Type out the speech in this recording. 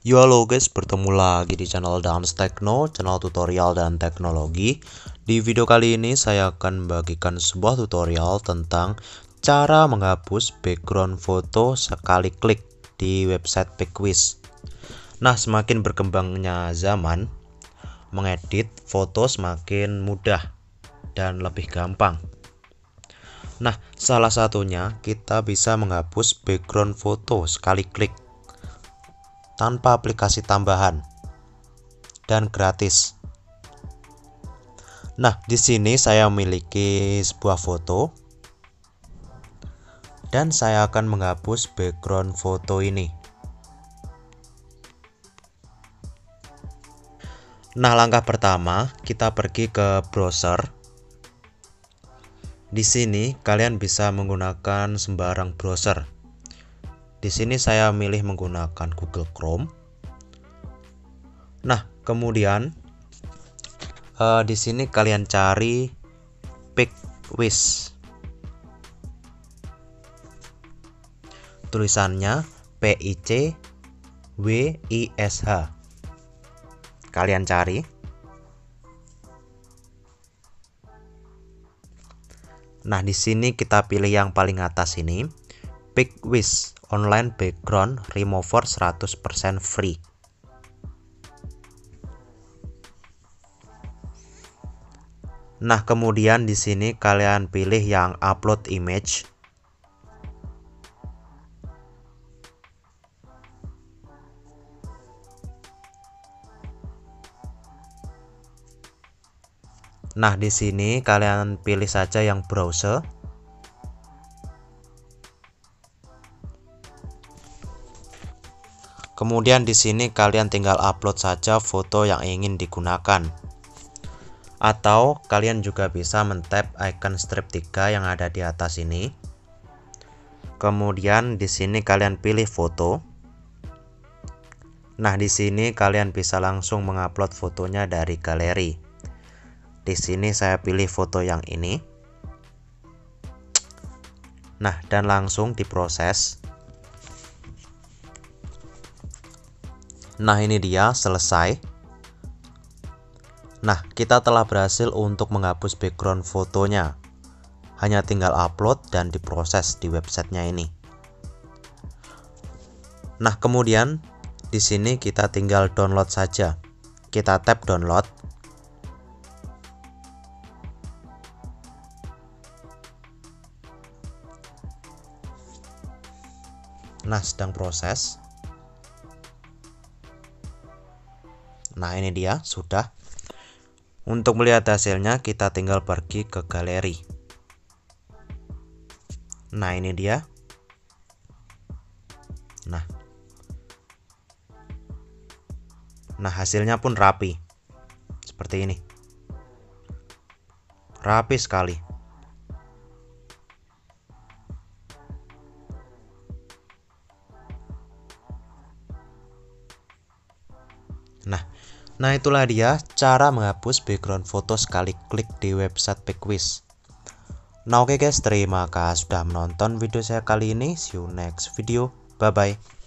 Yo halo guys, bertemu lagi di channel Dams Techno, channel tutorial dan teknologi. Di video kali ini saya akan membagikan sebuah tutorial tentang cara menghapus background foto sekali klik di website PickWiz. Nah, semakin berkembangnya zaman, mengedit foto semakin mudah dan lebih gampang. Nah, salah satunya kita bisa menghapus background foto sekali klik tanpa aplikasi tambahan dan gratis. Nah, di sini saya memiliki sebuah foto dan saya akan menghapus background foto ini. Nah, langkah pertama kita pergi ke browser. Di sini kalian bisa menggunakan sembarang browser. Di sini saya milih menggunakan Google Chrome. Nah, kemudian di sini kalian cari PickWiz. Tulisannya PICWISH. Kalian cari. Nah, di sini kita pilih yang paling atas ini, PickWiz Online Background Remover 100% free. Nah, kemudian di sini kalian pilih yang upload image. Nah, di sini kalian pilih saja yang browser. Kemudian di sini kalian tinggal upload saja foto yang ingin digunakan. Atau kalian juga bisa men-tap icon strip 3 yang ada di atas ini. Kemudian di sini kalian pilih foto. Nah, di sini kalian bisa langsung mengupload fotonya dari galeri. Di sini saya pilih foto yang ini. Nah, dan langsung diproses. Nah, ini dia selesai. Nah, kita telah berhasil untuk menghapus background fotonya. Hanya tinggal upload dan diproses di websitenya ini. Nah, kemudian di sini kita tinggal download saja. Kita tap download. Nah, sedang proses. Nah, ini dia, sudah. Untuk melihat hasilnya, kita tinggal pergi ke galeri. Nah, ini dia. Nah, hasilnya pun rapi. Seperti ini. Rapi sekali. Nah, itulah dia cara menghapus background foto sekali klik di website PickWiz. Nah, oke guys, terima kasih sudah menonton video saya kali ini. See you next video. Bye bye.